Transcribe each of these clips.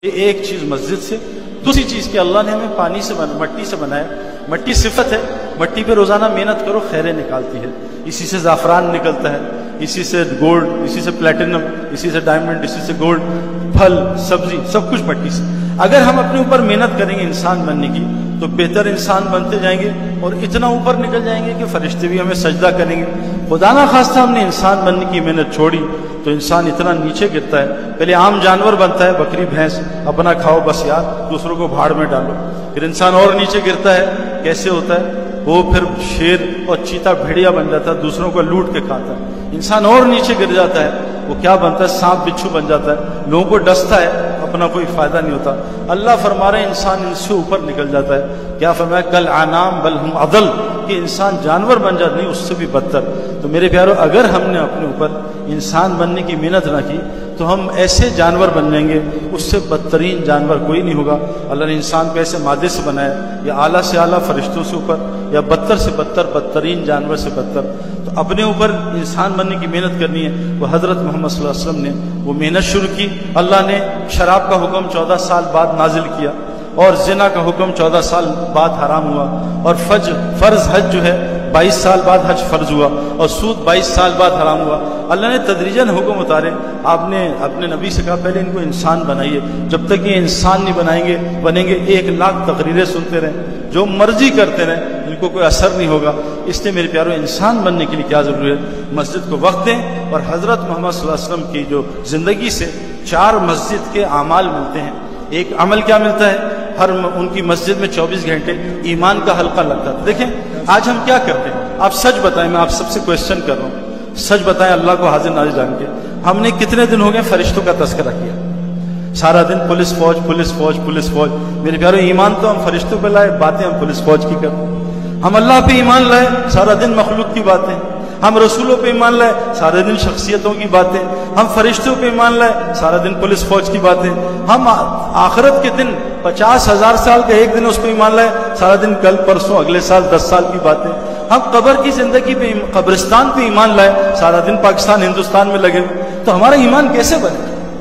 ایک چیز مسجد سے، دوسری چیز کہ اللہ نے ہمیں پانی سے مٹی سے بنایا. مٹی صفت ہے، مٹی پہ روزانہ محنت کرو، خیریں نکالتی ہے. اسی سے زعفران نکلتا ہے، اسی سے گولڈ، اسی سے پلیٹینم، اسی سے ڈائمنڈ، اسی سے گولڈ، پھل سبزی سب کچھ مٹی سے. اگر ہم اپنے اوپر محنت کریں گے انسان بننے کی تو بہتر انسان بنتے جائیں گے اور اتنا اوپر نکل جائیں گے کہ فرشتے بھی ہمیں سجدہ کریں گے. خدا نہ خواستہ ہم نے انسان بننے کی محنت چھوڑی تو انسان اتنا نیچے گرتا ہے. پہلے عام جانور بنتا ہے، بکری بھینس، اپنا کھاؤ بس یار، دوسروں کو بھاڑ میں ڈالو. پھر انسان اور نیچے گرتا ہے. کیسے ہوتا ہے؟ وہ پھر شیر اور چیتا بھیڑیا بن جاتا ہے، دوسروں کو لوٹ کے کھاتا ہے. انسان اور نیچے گر جاتا ہے، وہ کیا بنتا ہے؟ سانپ بچھو بن جاتا ہے، لوگوں کو ڈستا ہے، اپنا کوئی فائدہ نہیں ہوتا. اللہ فرما رہے ہیں انسان ان سے اوپر نکل جاتا ہے. کیا فرمایا؟ کل انعام بل ہم اضل، کہ انسان جانور بن جاتا، نہیں اس سے بھی بدتر. تو میرے پیارو، اگر ہم نے اپنے اوپر انسان بننے کی محنت نہ کی تو ہم ایسے جانور بن جائیں گے، اس سے بدترین جانور کوئی نہیں ہوگا. اللہ نے انسان کو ایسے مادے سے بنایا، یا اعلیٰ سے اعلیٰ فرشتوں سے اوپر، یا بدتر سے بدتر بدترین جانور سے بدتر. تو اپنے اوپر انسان بننے کی محنت کرنی ہے. وہ حضرت محمد صلی اللہ علیہ وسلم نے وہ محنت شروع کی. اللہ نے شراب کا حکم 14 سال بعد نازل کیا، اور زنا کا حکم 14 سال بعد حرام ہوا، اور فرض حج جو ہے 22 سال بعد حج فرض ہوا، اور سود 22 سال بعد حرام ہوا. اللہ نے تدریجاً حکم اتارے. آپ نے اپنے نبی سے کہا پہلے ان کو انسان بنائیے، جب تک یہ انسان نہیں بنیں گے 1 لاکھ تقریریں سنتے رہیں، جو مرضی کرتے رہیں، ان کو کوئی اثر نہیں ہوگا. اس لیے میرے پیارو، انسان بننے کے لیے کیا ضروری ہے؟ مسجد کو وقت دیں. اور حضرت محمد صلی اللہ علیہ وسلم کی جو زندگی سے 4 مسجد کے اعمال ملتے ہیں. ایک عمل کیا ملتا ہے؟ ان کی مسجد میں 24 گھنٹے ایمان کا حلقہ لگتا تھا. دیکھیں آج ہم کیا کرتے ہیں، آپ سچ بتائیں، میں آپ سب سے کویسچن کر رہا ہوں، سچ بتائیں اللہ کو حاضر ناظر جان کے. ہم نے کتنے دن ہو گئے فرشتوں کا تذکرہ کیا؟ سارا دن پولیس فوج پولیس فوج پولیس فوج. میرے پیارو، ایمان تو ہم فرشتوں پہ لائے، باتیں ہم پولیس فوج کی کرتے. ہم اللہ پہ ایمان لائے، سارا دن مخلوق کی باتیں. ہم رسولوں پہ ایمان لائے، سارے دن شخصیتوں کی باتیں. ہم فرشتوں پہ ایمان لائے، سارا دن پولیس فوج کی باتیں. ہم آخرت کے دن 50,000 سال کا ایک دن اس پہ ایمان لائے، سارا دن کل پرسوں اگلے سال 10 سال کی باتیں. ہم قبر کی زندگی پہ، قبرستان پہ ایمان لائے، سارا دن پاکستان ہندوستان میں لگے. تو ہمارا ایمان کیسے بنے؟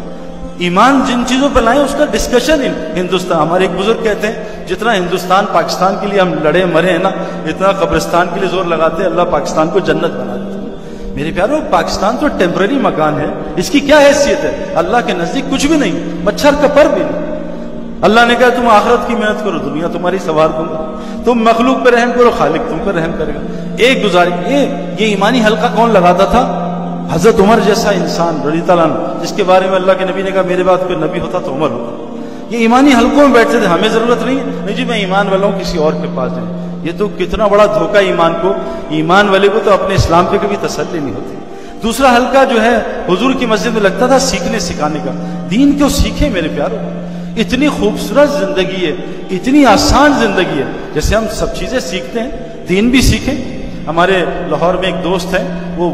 ایمان جن چیزوں پہ لائیں اس کا ڈسکشن. ہندوستان، ہمارے ایک بزرگ کہتے ہیں جتنا ہندوستان پاکستان کے لیے ہم لڑے مرے ہیں نا، اتنا قبرستان کے لیے زور لگاتے ہیں، اللہ پاکستان کو جنت بنا دیتا ہے. میرے پیارو، پاکستان تو ٹیمپرری مکان ہے، اس کی کیا حیثیت ہے؟ اللہ کے نزدیک کچھ بھی نہیں، مچھر کا پر بھی نہیں. اللہ نے کہا تم آخرت کی محنت کرو، دنیا تمہاری سوار دوں گا. تم مخلوق پہ رحم کرو، خالق تم پہ رحم کرے گا. ایک گزارش، یہ ایمانی حلقہ کون لگاتا تھا؟ حضرت عمر جیسا انسان رضی اللہ عنہ، جس کے بارے میں اللہ کے نبی نے کہا میرے بعد کوئی نبی ہوتا تو عمر ہوتا. یہ ایمانی حلقوں میں بیٹھتے تھے. ہمیں ضرورت نہیں جی میں ایمان والا ہوں کسی اور کے پاس جائیں. یہ تو کتنا بڑا دھوکہ ایمان کو. ایمان والے کو تو اپنے اسلام پہ کبھی تسلی نہیں ہوتی. دوسرا حلقہ جو ہے حضور کی مسجد میں لگتا تھا سیکھنے سکھانے کا. دین کیوں سیکھیں میرے پیارو؟ اتنی خوبصورت زندگی ہے، اتنی آسان زندگی ہے. جیسے ہم سب چیزیں سیکھتے ہیں، دین بھی سیکھیں. ہمارے لاہور میں ایک دوست ہیں، وہ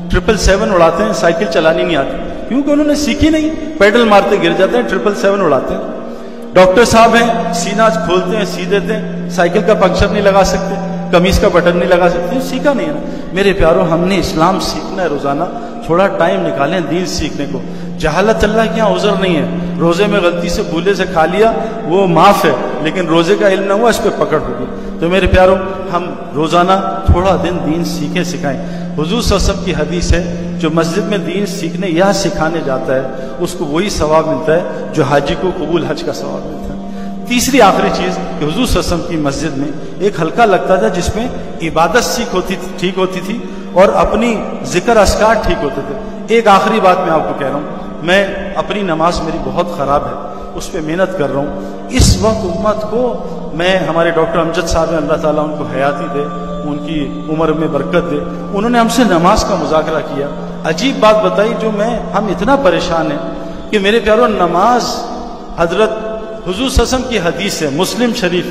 777 اڑاتے ہیں، سائیکل چلانی نہیں آتی کیونکہ انہوں نے سیکھی نہیں. پیڈل مارتے گر جاتے ہیں، 777 اڑاتے ہیں. ڈاکٹر صاحب ہیں، سینہ کھولتے ہیں سی دیتے ہیں، سائیکل کا پنکچر نہیں لگا سکتے، قمیص کا بٹن نہیں لگا سکتے، سیکھا نہیں ہے. میرے پیارو، ہم نے اسلام سیکھنا ہے. روزانہ تھوڑا ٹائم نکالیں دین سیکھنے کو. جہالت اللہ کے یہاں عذر نہیں ہے. روزے میں غلطی سے بھولے سے کھا لیا وہ معاف ہے، لیکن روزے کا علم نہ ہوا اس پہ پکڑ ہوگی. تو میرے پیارو، ہم روزانہ تھوڑا دین سیکھیں سکھائیں. حضور صلی اللہ علیہ وسلم کی حدیث ہے، جو مسجد میں دین سیکھنے یا سکھانے جاتا ہے اس کو وہی ثواب ملتا ہے جو حاجی کو قبول حج کا ثواب ملتا ہے. تیسری آخری چیز کہ حضور صلی اللہ علیہ وسلم کی مسجد میں ایک حلقہ لگتا تھا جس میں عبادت ٹھیک ہوتی تھی اور اپنی ذکر اذکار ٹھیک ہوتے تھے. ایک آخری بات میں آپ کو کہہ رہا ہوں، میں اپنی نماز میری بہت خراب ہے، اس پہ محنت کر رہا ہوں. اس وقت امت کو میں، ہمارے ڈاکٹر امجد صاحب ہیں، اللہ تعالیٰ ان کو حیاتی دے، ان کی عمر میں برکت دے، انہوں نے ہم سے نماز کا مذاکرہ کیا. عجیب بات بتائی جو ہم اتنا پریشان ہیں کہ میرے پیارو، نماز حضرت حضور صلی اللہ علیہ وسلم کی حدیث ہے مسلم شریف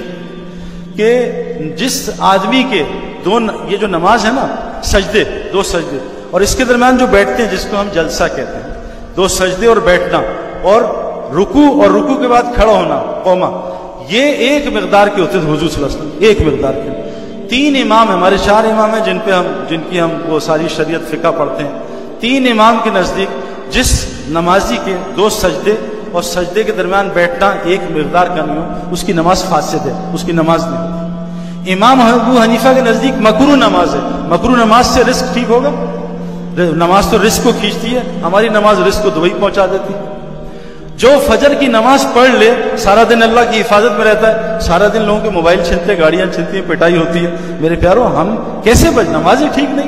کہ جس آدمی کے یہ جو نماز ہے نا، سجدے، 2 سجدے، اور اس کے درمیان جو بیٹھتے ہیں جس کو ہم جلسہ کہتے ہیں، 2 سجدے اور بیٹھنا، اور رکوع کے بعد کھڑا ہونا، قوما، یہ ایک مقدار کے ہوتے تھے حضور صلی اللہ علیہ وسلم، ایک مقدار کے. 3 امام، ہمارے 4 امام ہیں جن کی ہم وہ ساری شریعت فقہ پڑھتے ہیں. 3 امام کے نزدیک جس نمازی کے 2 سجدے اور سجدے کے درمیان بیٹھنا ایک مقدار کا نہیں ہو، اس کی نماز فاسد ہے، اس کی نماز نہیں ہوتی۔ امام ابو حنیفہ کے نزدیک مکروہ نماز ہے، مکروہ نماز سے رزق ٹھیک ہوگا؟ نماز تو رزق کو کھینچتی ہے، ہماری نماز رزق کو دبئی پہنچا دیتی ہے۔ جو فجر کی نماز پڑھ لے سارا دن اللہ کی حفاظت میں رہتا ہے، سارا دن لوگوں کے موبائل چھنتے، گاڑیاں چھنتی ہیں، پٹائی ہوتی ہے۔ میرے پیارو ہم کیسے نمازیں ٹھیک نہیں؟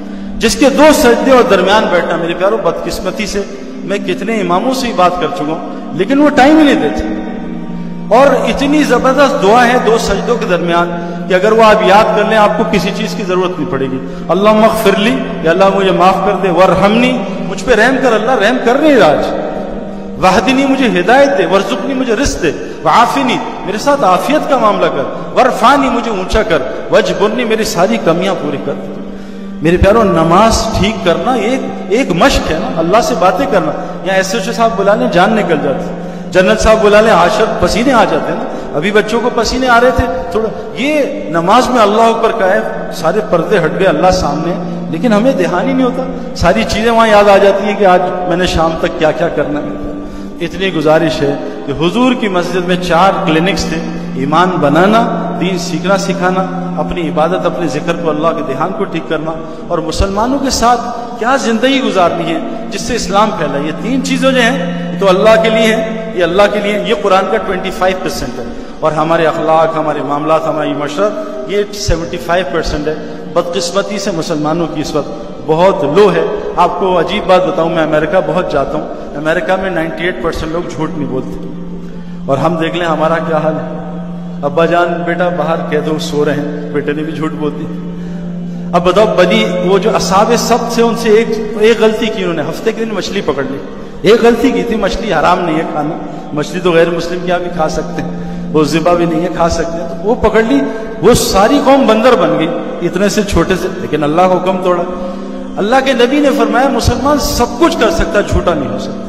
جس کے 2 سجدے اور درمیان بیٹھنا، میرے پیارو بدقسمتی سے میں کتنے اماموں سے ہی بات کر چکا ہوں، لیکن وہ ٹائم ہی نہیں دیتے۔ اور اتنی زبردست دعا ہے 2 سجدوں کے درمیان کہ اگر وہ آپ یاد کر لیں آپ کو کسی چیز کی ضرورت نہیں پڑے گی۔ اللہم اغفر لی، یا اللہ مجھے معاف کر دے، ورحمنی، مجھ پہ رحم کر، اللہ رحم کر نہیں رہا آج، وحدنی، مجھے ہدایت دے، ورزقنی، مجھے رزق دے، وعافنی، میرے ساتھ عافیت کا معاملہ کر، ورفعنی، مجھے اونچا کر، وجبرنی، میری ساری کمیاں پوری کر۔ میرے پیارو نماز ٹھیک کرنا ایک مشق ہے نا، اللہ سے باتیں کرنا۔ یہاں ایس ایچ او صاحب بلا لیں جان نکل جاتی، جنرل صاحب بلا لیں عاشر پسینے آ جاتے ہیں نا، ابھی بچوں کو پسینے آ رہے تھے تھوڑا۔ یہ نماز میں اللہ اکبر کا ہے، سارے پردے ہٹ گئے، اللہ سامنے، لیکن ہمیں دھیان ہی نہیں ہوتا، ساری چیزیں وہاں یاد آ جاتی ہیں کہ آج میں نے شام تک کیا کیا کرنا ہے۔ اتنی گزارش ہے کہ حضور کی مسجد میں 4 کلینکس تھے، ایمان بنانا، دین سیکھنا سکھانا، اپنی عبادت، اپنے ذکر کو، اللہ کے دھیان کو ٹھیک کرنا، اور مسلمانوں کے ساتھ کیا زندگی گزارنی ہے جس سے اسلام پھیلا۔ یہ 3 چیزیں جو ہیں تو اللہ کے لیے ہیں، یہ اللہ کے لیے، یہ قرآن کا 25% ہے، اور ہمارے اخلاق، ہمارے معاملات، ہماری معاشرت یہ 75% ہے۔ بدقسمتی سے مسلمانوں کی اس وقت بہت لو ہے۔ آپ کو عجیب بات بتاؤں، میں امریکہ بہت جاتا ہوں، امریکہ میں 98% لوگ جھوٹ نہیں بولتے، اور ہم دیکھ لیں ہمارا کیا حال ہے۔ ابا جان بیٹا باہر کہہ دو سو رہے ہیں، بیٹے نے بھی جھوٹ بول دی۔ اب بتاؤ بنی وہ جو اصحاب سبت سے، ان سے ایک غلطی کی، انہوں نے ہفتے کے دن مچھلی پکڑ لی، ایک غلطی کی تھی، مچھلی حرام نہیں ہے کھانا، مچھلی تو غیر مسلم کیا بھی کھا سکتے ہیں، وہ ذبح بھی نہیں ہے، کھا سکتے ہیں، تو وہ پکڑ لی، وہ ساری قوم بندر بن گئی اتنے سے چھوٹے سے، لیکن اللہ کا حکم توڑا۔ اللہ کے نبی نے فرمایا مسلمان سب کچھ کر سکتا، جھوٹا نہیں ہو سکتا۔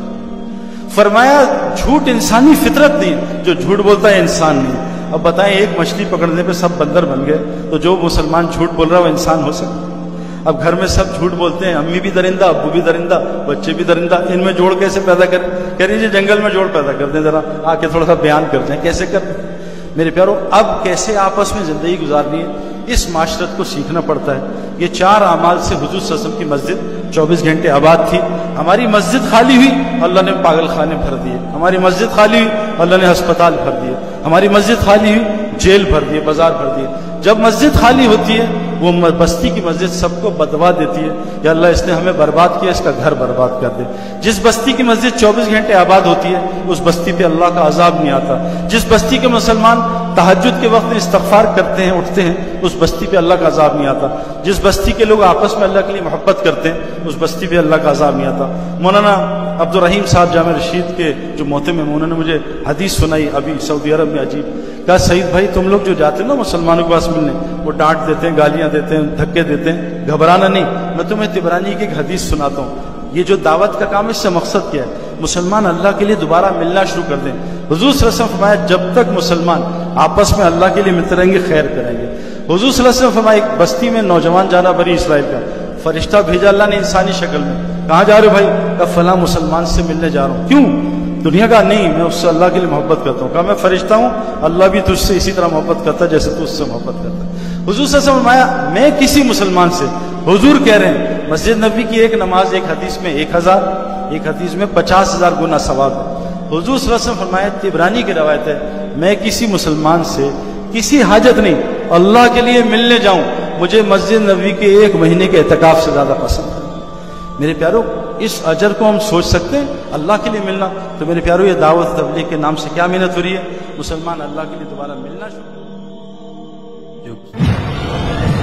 فرمایا جھوٹ انسانی فطرت نہیں، جو جھوٹ بولتا ہے انسان نہیں۔ اب بتائیں ایک مچھلی پکڑنے پہ سب بندر بن گئے، تو جو مسلمان جھوٹ بول رہا ہے وہ انسان ہو سکتا؟ اب گھر میں سب جھوٹ بولتے ہیں، امی بھی درندہ، ابو بھی درندہ، بچے بھی درندہ، ان میں جوڑ کیسے پیدا کریں؟ کہہ رہی جی جنگل میں جوڑ پیدا کر دیں، ذرا آ کے تھوڑا سا بیان کرتے ہیں کیسے کر۔ میرے پیارو اب کیسے آپس میں زندگی گزارنی ہے، اس معاشرت کو سیکھنا پڑتا ہے۔ یہ 4 اعمال سے حضور صلی اللہ علیہ وسلم کی مسجد 24 گھنٹے آباد تھی۔ ہماری مسجد خالی ہوئی، اللہ نے پاگل خانے بھر دیے۔ ہماری مسجد خالی ہوئی، اللہ نے ہسپتال بھر دیے۔ ہماری مسجد خالی ہوئی، جیل بھر دیے، بازار بھر دیے۔ جب مسجد خالی ہوتی ہے وہ بستی کی مسجد سب کو بدوا دیتی ہے، یا اللہ اس نے ہمیں برباد کیا، اس کا گھر برباد کر دے۔ جس بستی کی مسجد 24 گھنٹے آباد ہوتی ہے اس بستی پہ اللہ کا عذاب نہیں آتا۔ جس بستی کے مسلمان تہجد کے وقت استغفار کرتے ہیں، اٹھتے ہیں، اس بستی پہ اللہ کا عذاب نہیں آتا۔ جس بستی کے لوگ آپس میں اللہ کے لیے محبت کرتے ہیں اس بستی پہ اللہ کا عذاب نہیں آتا۔ مولانا عبدالرحیم صاحب جامع رشید کے جو محتمم ہیں، انہوں نے مجھے حدیث سنائی ابھی سعودی عرب میں، عجیب کہا سعید بھائی تم لوگ جو جاتے ہیں نا مسلمانوں کے پاس ملنے، وہ ڈانٹ دیتے ہیں، گالیاں دیتے ہیں، دھکے دیتے ہیں، گھبرانا نہیں۔ میں تمہیں طبرانی کی ایک حدیث سناتا ہوں۔ یہ جو دعوت کا کام، اس سے مقصد کیا ہے؟ مسلمان اللہ کے لیے دوبارہ ملنا شروع کر دیں۔ حضور صلی اللہ علیہ وسلم فرمایا جب تک مسلمان آپس میں اللہ کے لیے ملتے رہیں گے خیر کریں گے۔ حضور صلی اللہ علیہ وسلم فرمایا ایک بستی میں نوجوان جانا بنی اسرائیل کا، فرشتہ بھیجا اللہ نے انسانی شکل میں، کہاں جا رہے ہو بھائی؟ کہا فلاں مسلمان سے ملنے جا رہا ہوں۔ کیوں؟ دنیا کا نہیں، میں اس سے اللہ کے لیے محبت کرتا ہوں۔ کہا میں فرشتہ ہوں، اللہ بھی تجھ سے اسی طرح محبت کرتا ہے جیسے تو اس سے محبت کرتا ہے۔ حضور صلی اللہ علیہ وسلم فرمایا میں کسی مسلمان سے، حضور کہہ رہے ہیں مسجد نبی کی ایک نماز ایک حدیث میں 1000، ایک حدیث میں 50,000 گنا ثواب ہے۔ حضور صلی اللہ علیہ وسلم فرمایا طبرانی کی روایت ہے میں کسی مسلمان سے کسی حاجت نہیں اللہ کے لیے ملنے جاؤں، مجھے مسجد نبی کے 1 مہینے کے اعتکاف سے زیادہ پسند ہے۔ میرے پیارو اس اجر کو ہم سوچ سکتے ہیں اللہ کے لیے ملنا؟ تو میرے پیارو یہ دعوت تبلیغ کے نام سے کیا محنت ہو رہی ہے؟ مسلمان اللہ کے لیے دوبارہ ملنا شروع